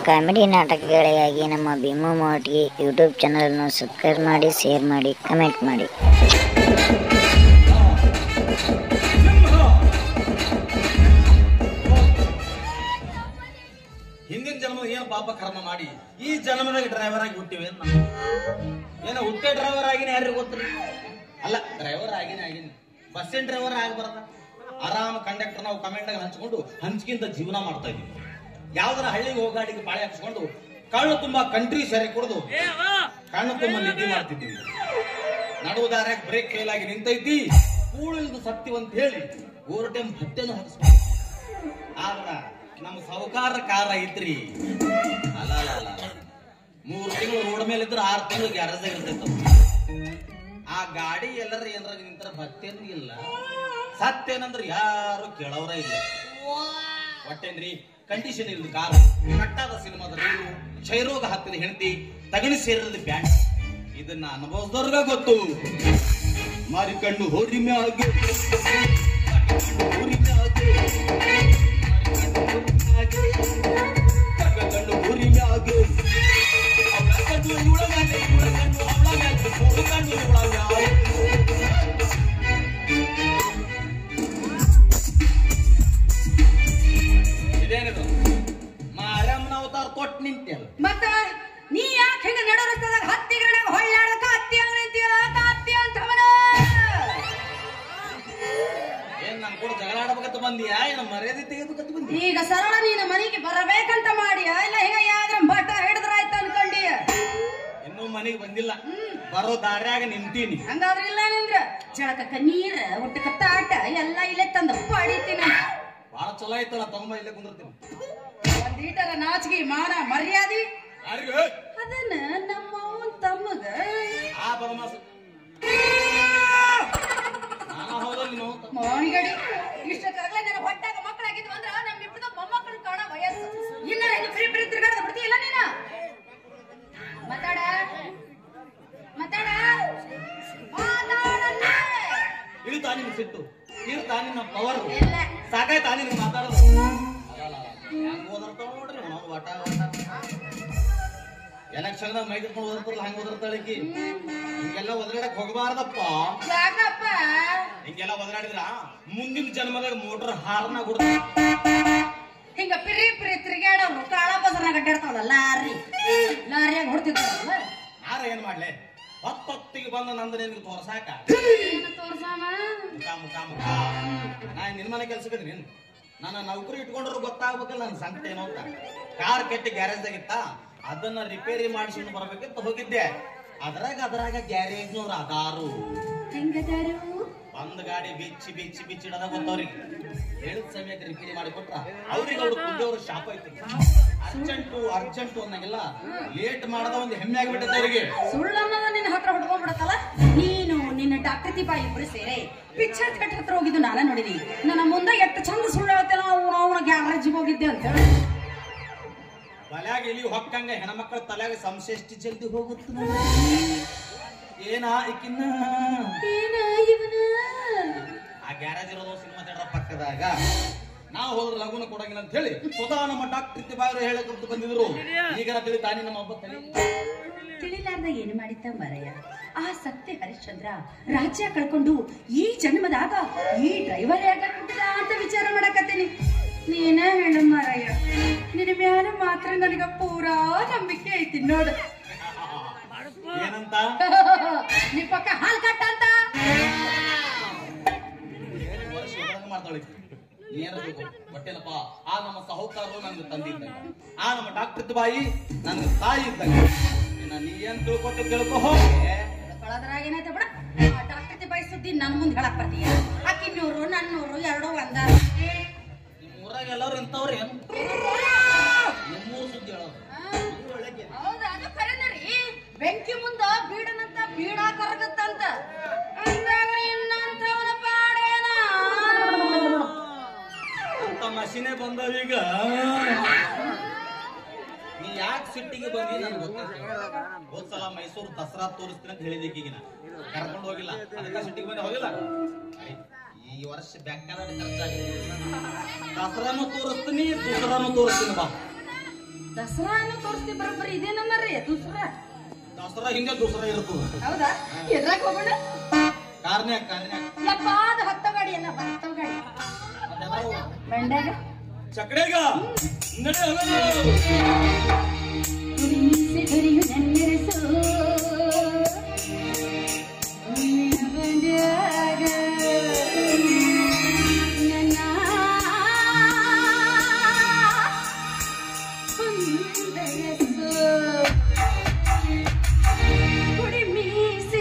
Comedy ನಾಟಕಗಳಿಗಾಗಿ ನಮ್ಮ ಭೀಮು ಮೋಟಿಗೆ ಯೂಟ್ಯೂಬ್ ಚಾನಲನ್ನು ಸಬ್ಸ್ಕ್ರೈಬ್ ಮಾಡಿ, ಶೇರ್ ಮಾಡಿ, ಕಮೆಂಟ್ ಮಾಡಿ. ಹಿಂದಿನ ಜನ್ಮದ ಏನು ಪಾಪ ಕರ್ಮ ಮಾಡಿ ಈ ಜನ್ಮದಾಗ ಡ್ರೈವರ್ ಆಗಿ ಹುಟ್ಟಿವೆ. ಏನೋ ಹುಟ್ಟೆ ಡ್ರೈವರ್ ಆಗಿನ ಯಾರಿಗೆ ಗೊತ್ತಿಲ್ಲ. ಅಲ್ಲ, ಡ್ರೈವರ್ ಆಗಿನ ಬಸ್ಸಿನ ಡ್ರೈವರ್ ಆಗಬಾರ್ದ. ಆರಾಮ್ ಕಂಡಕ್ಟರ್ ನಾವು ಕಮೆಂಟ್ ಹಂಚ್ಕೊಂಡು ಹಂಚ್ಕಿಂತ ಜೀವನ ಮಾಡ್ತಾ ಇದೀವಿ. ಯಾವ್ದಾರ ಹಳ್ಳಿಗೆ ಹೋಗಾಡಿಗೆ ಪಾಳೆ ಹಾಕಿಸ್ಕೊಂಡು ಕಣ್ಣು ತುಂಬಾ ಕಂಟ್ರಿ ಸರಿ ಕುಡಿದು ಕಣ್ಣು ತುಂಬಾ ನಿದ್ದೆ ಮಾಡ್ತಿದ್ದೀವಿ. ನಡುವುದಾರ ಬ್ರೇಕ್ ಫೇಲ್ ಆಗಿ ನಿಂತೈತಿ, ಕೂಳಿಲ್ದು ಸತ್ಯವಂತ ಹೇಳಿ ಓವರ್ ಟೈಮ್ ಭತ್ತೆನೂ ಹಾಕಿಸ್ಕೊಂಡು. ಆದ್ರ ನಮ್ಮ ಸಾಹುಕಾರ ಕಾರ ಐತ್ರಿ. ಅಲ್ಲ 3 ತಿಂಗಳು ರೋಡ್ ಮೇಲೆ ಇದ್ರೆ 6 ತಿಂಗಳು ಗ್ಯಾರೇಜ್ ಇರ್ತೈತ. ಆ ಗಾಡಿ ಎಲ್ಲರ ಏನಾರ ನಿಂತರ ಭತ್ತೇನು ಇಲ್ಲ, ಸತ್ತೇನಂದ್ರ ಯಾರು ಕೇಳವ್ರ ಇಲ್ಲ. ಒಟ್ಟೇನ್ರಿ ಕಂಡೀಷನ್ ಇಲ್ದು ಕಾರು, ಕಟ್ಟಾದ ಸಿನಿಮಾದ ರೈಲು, ಕ್ಷಯರೋಗ ಹತ್ತಿದ ಹೆಂಡತಿ, ತಗಣಿ ಸೇರಿದ ಬ್ಯಾಂಡ್. ಇದನ್ನ ಅನುಭವಿಸಿದವ್ರಿಗ ಗೊತ್ತು. ಮಾರಿಕಂಡು ಹೋರಿ ಮ್ಯಾಗ ಇದೇನಿದು ಮಾರಮ್ಮನ ಅವತಾರ ಕೊಟ್ಟು ನಿಂತಲ್ಲ. ಮತ್ತ ನೀ ಯಾಕೆ ಹಿಂಗ ನಡು ರಸ್ತೆದಾಗ ಹತ್ತಿಗರಣೆ ಹೊಳ್ಳಾಡಕ ಹತ್ತಿ ಅಂಗ ನಿಂತೀಯ? ಹತ್ತಿ ಅಂತವನ ಏನ್ ನನ್ ಕೂಡ ಜಗಳ ಆಡಬೇಕಂತ ಬಂದಿಯಾ? ಏನ ಮರ್ಯಾದೆ ತೆಗೆಬೇಕಂತ ಬಂದಿ? ಈಗ ಸರಳ ನೀನು ಮನೆಗೆ ಬರಬೇಕಂತ ಮಾಡಿಯ ಇಲ್ಲ ಹಿಂಗ ಯಾವ್ದ್ರ ಬಟ್ಟ ಹಿಡಿದ್ರ ಆಯ್ತು ಅನ್ಕೊಂಡಿಯ? ಇನ್ನೂ ಮನೆಗೆ ಬಂದಿಲ್ಲ, ಬರೋ ದಾರ್ಯಾಗ ನಿಂತೀನಿ. ಹಂಗಾದ್ರೆ ಇಲ್ಲ ನಿಂದ್ರ ಜಳಕಕ್ಕ ನೀರ ಊಟಕ್ಕ ತಾಟ ಎಲ್ಲ ಇಲ್ಲೇ ತಂದ ಪಡಿತೀನಿ. ಬಹಳ ಚಲೋ ಆಯ್ತಲ್ಲ, ತಗೊಂಬ ಇಲ್ಲೇ ಕುಂದಿರ್ತೀನಿ. ಒಂದೀಟರ ನಾಚಿಗೆ ಮಾನ ಮರ್ಯಾದಿ ಯಾರಿಗೆ ಅದನ್ನ ನಮ್ಮ ಅವನ್ ತಮ್ಮಗ ಆ ಬರಮಾಸ ಮಾಣಿಗಡಿ ಇಷ್ಟಕ್ಕಾಗಲೇ ನನ್ನ ಹೊಟ್ಟಾಗ ಮಕ್ಕಳಾಗಿದ್ವು ಅಂದ್ರ ನಮ್ಮಿಬ್ಬರದ ಮೊಮ್ಮಕ್ಕಳು ಕಾಣ ವಯಸ್ಸು. ಇನ್ನ ಫ್ರೀ ಫ್ರೀ ತಿರ್ಗಾಡದ ಬಿಡ್ತೀಯಲ್ಲ ನೀನ? ಮಾತಾಡ ಮಾತಾಡ ಮಾತಾಡಲ್ಲ. ಇಳಿತಾ ನಿನ್ ಸಿಟ್ಟು, ಇರ್ತಾ ನಿನ್ನ ಪವರ್, ಇಲ್ಲ ಸಾಕಾಯ್ತಾ ನಿನ್ ಮಾತಾಡೋದು? ಹೆಂಗ್ ಓದರ್ತಾವ ನೋಡ್ರಿ ನಾವು ವಟ ಎಲೆಕ್ಷನ್ ಮೈಕ್ ಇಟ್ಕೊಂಡು ಓದರ್ತಾರಲ್ಲ ಹಂಗ ಓದರ್ತಾಳಿಕಿ. ಹಿಂಗೆಲ್ಲ ಒದರಾಡಕ್ ಹೋಗಬಾರ್ದಪ್ಪ. ಯಾಕಪ್ಪ? ಹಿಂಗೆಲ್ಲ ಒದರಾಡಿದ್ರ ಮುಂದಿನ ಜನ್ಮದಾಗ ಮೋಟರ್ ಹಾರ್ನ ಕೊಡ್ತ. ಹಿಂಗ ಪಿರಿ ಪಿರಿ ತಿರ್ಗಾಡವ್ರು ಕಾಳ ಬಸರಾಗ ಅಡ್ಡಾಡ್ತಾವಲ್ಲ ಲಾರಿಯಾಗ ಹೊಡ್ತಿದ್ರಲ್ಲ. ಯಾರ ಏನ್ ಮಾಡ್ಲೆ, ಹೊತ್ತಿಗೆ ಬಂದ ನಂದ ನಿನ್ಗೆ ತೋರ್ಸಾಕ ತೋರ್ಸಾಮ ನಾ ನಿನ್ ಮನೆ ಕೆಲ್ಸಕ್ಕೆ ನೀನ್ ನನ್ನ ನೌಕರಿ ಇಟ್ಕೊಂಡ್ರು ಗೊತ್ತಾಗ್ಬೇಕಲ್ಲ ನನ್ ಸಂಕಟ ಏನೋ ಅಂತ. ಕಾರ್ ಕೆಟ್ಟಿ ಗ್ಯಾರೇಜ್ ಆಗಿತ್ತ, ಅದನ್ನ ರಿಪೇರಿ ಮಾಡಿಸ್ಕೊಂಡು ಬರ್ಬೇಕಂತ ಹೋಗಿದ್ದೆ. ಅದ್ರಾಗ ಗ್ಯಾರೇಜ್ನವ್ರು ಅದಾರು. ಒಂದ್ ಗಾಡಿ ಬಿಚ್ಚಿಡದ ಗೊತ್ತವ್ರಿಗೆ. ಹೇಳಿದ ಸಮಯಕ್ಕೆ ರಿಪೇರಿ ಮಾಡಿ ಕೊಟ್ರ ಅವ್ರಿಗೆ ಅವ್ರು ಕುಂದವ್ರ ಶಾಪ ಐತಿ. ಅರ್ಜೆಂಟು ಅನ್ನಂಗಿಲ್ಲ, ಲೇಟ್ ಮಾಡದ ಒಂದು ಹೆಮ್ಮೆ ಆಗಿಬಿಟ್ಟೈತೆ ಅವ್ರಿಗೆ. ಸುಳ್ಳನ್ನದ ನಿನ್ನ ಹತ್ರ ಹೊಡ್ಕೊಂಡ್ಬಿಡತ್ತಲ್ಲ. ನೀನು ನಿನ್ನ ಡಾಕ್ಟರ್ ಬಾಯಿ ಇಬ್ರು ಸೇರೆ ಪಿಕ್ಚರ್ ಥಿಯೇಟರ್ ಹತ್ರ ಹೋಗಿದ್ದು ನಾನ ನೋಡಿದಿ. ನನ್ನ ಮುಂದೆ ಎಷ್ಟು ಚಂದ ಸುಳ್ಳು ಹೇಳ್ತೇನೆ, ಅವನ ಗ್ಯಾರೇಜಿಗೆ ಹೋಗಿದ್ದೆ ಅಂತ ಹೇಳಿ. ತಲ್ಯಾಗ ಇಲ್ಲಿ ಹೊಕ್ಕಂಗ ಹೆಣ್ಮಕ್ಳ ತಲ್ಯಾಗ ಸಂಶೆಷ್ಟಿ ಜಲ್ದಿ ಹೋಗುತ್ತೆ. ಏನ ಈಕಿನ್ನ ಆ ಗ್ಯಾರೇಜ್ ಇರೋದು ಸಿನಿಮಾ ಥಿಯೇಟರ್ ಪಕ್ಕದಾಗ. ನಾವು ಹೋದ್ರೆ ಲಗುನ ಕೊಡಂಗಿಲ್ಲ ಅಂತ ಹೇಳಿ ಸ್ವತಃ ನಮ್ಮ ಡಾಕ್ಟರ್ ಬಾಯರು ಹೇಳಕ್ಕಂತ ಬಂದಿದ್ರು. ಈಗ ತಿಳಿತಾನೆ ನಮ್ಮ ಹಬ್ಬ ತಿಳಿಲಾರ್ದ ಏನು ಮಾಡಿದ್ದ ಮರಯ್ಯ. ಆ ಸತ್ಯ ಹರಿಶ್ಚಂದ್ರ ರಾಜ್ಯ ಕಳ್ಕೊಂಡು ಈ ಜನ್ಮದಾಗ ಈ ಡ್ರೈವರ್ ಯಾಕ ಹುಟ್ಟಿದ ಅಂತ ವಿಚಾರ ಮಾಡಕತ್ತೀನಿ. ನೀನೇ ಹೇಳು ಮರಯ್ಯ, ನಿನ್ನ ಮ್ಯಾಲ ಮಾತ್ರ ನನಗ ಪೂರಾ ನಂಬಿಕೆ ಐತಿ ನೋಡು. ಏನಂತ? ನೀ ಪಕ್ಕ ಹಾಲ್ ಕಟ್ಟ ಅಂತ ಮಾಡ್ತಾಳೆ. ಬಟ್ಟೆನಪ್ಪ, ಆ ನಮ್ಮ ಸಾಹುಕಾರರು ನನ್ಗೆ ತಂದಿದ್ದಾಗ, ಆ ನಮ್ಮ ಡಾಕ್ಟರ್ ಬಾಯಿ ನನ್ಗೆ ತಾಯಿ ಇದ್ದಾಗ. ನೀ ಏನ್ ತಿಳ್ಕೊ ಹೋಗಿ ಕಳದ್ರಾಗ ಏನಾಯ್ತ ಬಿಡ. ಡಾಕ್ಟರ್ ಬಾಯಿ ಸುದ್ದಿ ನನ್ ಮುಂದೆ ಹೇಳಕ್ ಬರ್ತೀಯ? ಆಕಿನ್ನೂರು ನನ್ನೂರು ಎರಡು ಒಂದ. ಊರಾಗ ಎಲ್ಲರೂ ಇಂಥವ್ರು ಏನು ನಿಮ್ಮೂರು ಸುದ್ದಿ ಹೇಳೋದು. ಹೌದಾ? ಅದು ಕರೆನರಿ. ಬೆಂಕಿ ಮುಂದ ಬೀಡನಂತ ಬೀಡ ಕರಗತ್ತಂತ. ಇನ್ನಂತವನ ಪಾಡೇನ ಅಂತ ಮಷಿನೇ ಬಂದವೀಗ. ನೀ ಯಾಕೆ ಸಿಟ್ಟಿಗೆ ಬಂದಿ ನನ್ಗೆ ಗೊತ್ತಾಯ್ತು. ಹೋದ್ಸಲ ಮೈಸೂರು ದಸರಾ ತೋರಿಸ್ತೀನಿ ಅಂತ ಹೇಳಿದಕ್ಕೆ ಈಗ ಕರ್ಕೊಂಡು ಹೋಗಿಲ್ಲ, ಅದಕ್ಕೆ ಸಿಟ್ಟಿಗೆ ಬಂದು ಹೋಗಿಲ್ಲ. ಈ ವರ್ಷ ಬೇಕಾದ ಖರ್ಚಾಗಿದೆ. ದಸರಾನು ತೋರಿಸ್ತೀನಿ, ದಸರಾನು ತೋರಿಸ್ತೀನಿ ಬಾ. ದಸರಾನು ತೋರಿಸ್ತಿ ಬರೋಬ್ಬರಿ ಇದೇನಮ್ಮರ್ರಿ ದಸರಾ ಹಿಂದೆ ದೂಸರಾ ಇರ್ತದ. ಹೌದಾ? ಎದ್ರಾಗ ಹೋಗೋಣ? ಕಾರ್ನ್ಯಾಗ ಯಪ್ಪ ಅದು ಹತ್ತೋ ಗಾಡಿ ಎಲ್ಲ ಹತ್ತೋ ಗಾಡಿ ಬಂಡಾಗ ಚಕಡೆಗ ನಡೆ ಹೋಗೋಣ. ಹರಿಯು ನನ್ನೆರಸು ಬಂಡಾಗ ನನ್ನ ಹೊಂದರಸು ಕುಡಿ ಮೀಸೆ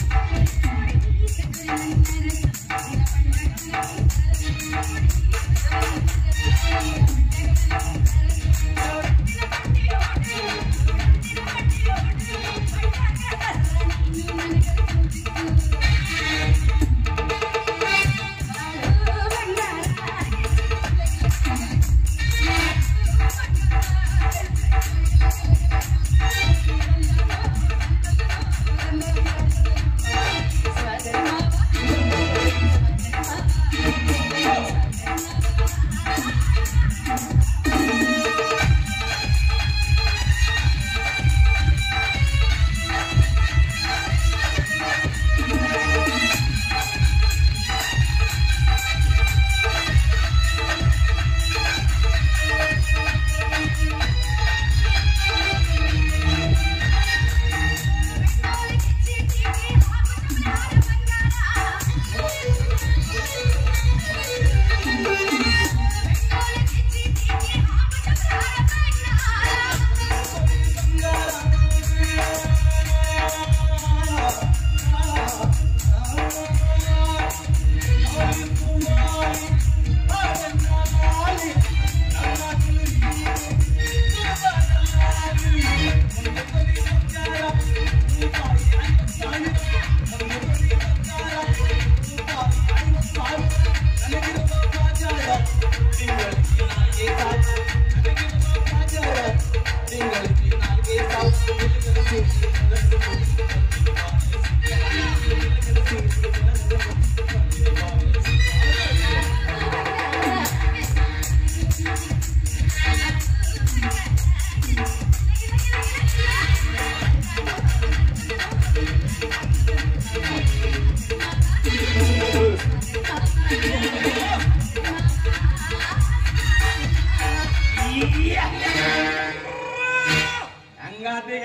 ಹಂಗಾದೀಗ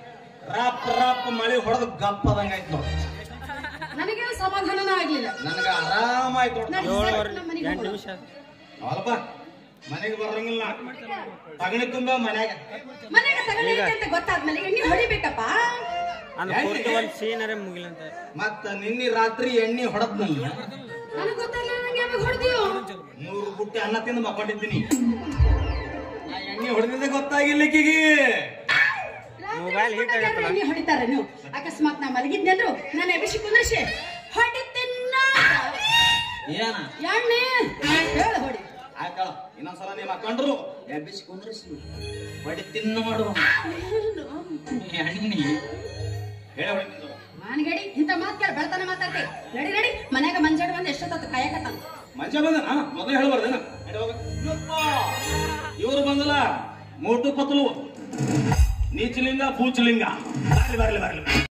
ರಾಪ್ ರಾಪ್ ಮಳಿ ಹೊಡೆದು ಗಪ್ಪದಂಗ ಆಯ್ತು ನೋಡಿ. ನನಗೆ ಸಮಾಧಾನನ ಆಗ್ಲಿಲ್ಲ. ನನಗ ಆರಾಮಾಯ್ತು. ಅವಲ್ಪ ಮನೆಗೆ ಬರಂಗಿಲ್ಲ, ತಗಣಿ ತುಂಬ ಮನ್ಯಾಗ ಅಂತ ಗೊತ್ತಾದ್ಮೇಲೆ ಎಣ್ಣೆ ಹೊಡಿಬೇಕಪ್ಪ. ಮತ್ತ ನಿನ್ನೆ ರಾತ್ರಿ ಎಣ್ಣೆ ಹೊಡದ್ನಲ್ಲ, ನನಗೆ ಗೊತ್ತಿಲ್ಲ. ನಂಗೆ ಯಾವಾಗ ಹೊಡೆದಿಯೋ? 3 ಬುಟ್ಟಿ ಅನ್ನ ತಿಂದು ಮಕ್ಕೊಂಡಿದ್ದೀನಿ. ನಾ ಎಣ್ಣೆ ಹೊಡೆದಿದ್ದೆ ಗೊತ್ತಾಗಿಲ್ಲ ಈಕಿಗೆ. ಎಣ್ಣೆ ಹೊಡಿತಾರ ನೀವು. ಅಕಸ್ಮಾತ್ ನಾ ಮಲಗಿದ್ನೆಂದ್ರು ನಾನು ಎಬ್ಬಿಸಿ ಕುಂದ್ರಿಸಿ ಹೊಡಿತಿನ್ನ ಏನ ಎಣ್ಣೆ ಹೇಳ ಹೊಡಿ. ಆಯ್ತಳ, ಇನ್ನೊಂದ್ಸಲ ನೀವು ಮಕ್ಕೊಂಡ್ರು ಎಬ್ಬಿಸಿ ಕುಂದ್ರಿಸಿ ಹೊಡಿ ತಿನ್ನು ಮಾಡುವ ಎಣ್ಣೆ ಹೇಳ ಹೊಡಿತಿದ್ರು. ಮಾನ್ಗಡಿ ಇಂತ ಮಾತ್ ಕೇಳಿ ಬೆಳತಾನೆ ಮಾತಾಡ್ತಿ. ನಡಿ ನಡಿ ಮನ್ಯಾಗ ಮಂಜಾಡ್ ಬಂದ್ ಎಷ್ಟೊತ್ತ ಕಾಯಕತ್ತ ಮಂಜ ಬಂದನ ಮೊದಲು ಹೇಳ್ಬಾರ್ದೇನ. ಇವ್ರು ಬಂದಲ್ಲ ಮೋಟು ಪತ್ಲು ನೀಚಲಿಂಗ ಪೂಚಲಿಂಗ. ಬರ್ಲಿ ಬರ್ಲಿ ಬರ್ಲಿ.